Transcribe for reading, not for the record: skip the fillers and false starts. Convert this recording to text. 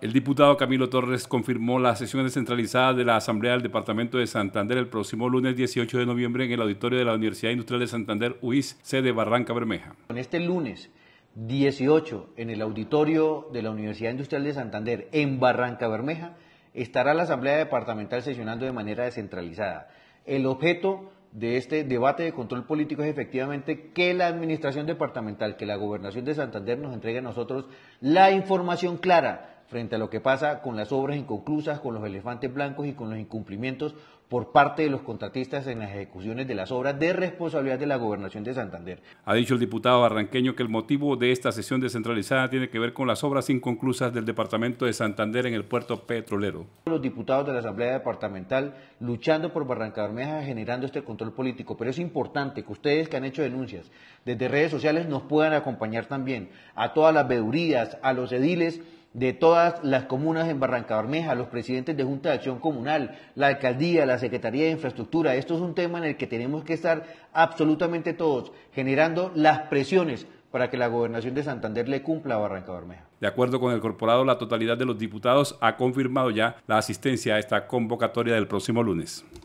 El diputado Camilo Torres confirmó la sesión descentralizada de la Asamblea del Departamento de Santander el próximo lunes 18 de noviembre en el auditorio de la Universidad Industrial de Santander, UIS, sede Barranca Bermeja. Este lunes 18 en el auditorio de la Universidad Industrial de Santander en Barranca Bermeja estará la Asamblea Departamental sesionando de manera descentralizada. El objeto de este debate de control político es efectivamente que la administración departamental, que la Gobernación de Santander nos entregue a nosotros la información clara frente a lo que pasa con las obras inconclusas, con los elefantes blancos y con los incumplimientos por parte de los contratistas en las ejecuciones de las obras de responsabilidad de la Gobernación de Santander. Ha dicho el diputado barranqueño que el motivo de esta sesión descentralizada tiene que ver con las obras inconclusas del Departamento de Santander en el puerto petrolero. Los diputados de la Asamblea Departamental luchando por Barranca Bermeja, generando este control político, pero es importante que ustedes que han hecho denuncias desde redes sociales nos puedan acompañar también a todas las veedurías, a los ediles de todas las comunas en Barranca Bermeja, los presidentes de Junta de Acción Comunal, la alcaldía, la Secretaría de Infraestructura. Esto es un tema en el que tenemos que estar absolutamente todos generando las presiones para que la Gobernación de Santander le cumpla a Barranca Bermeja. De acuerdo con el corporado, la totalidad de los diputados ha confirmado ya la asistencia a esta convocatoria del próximo lunes.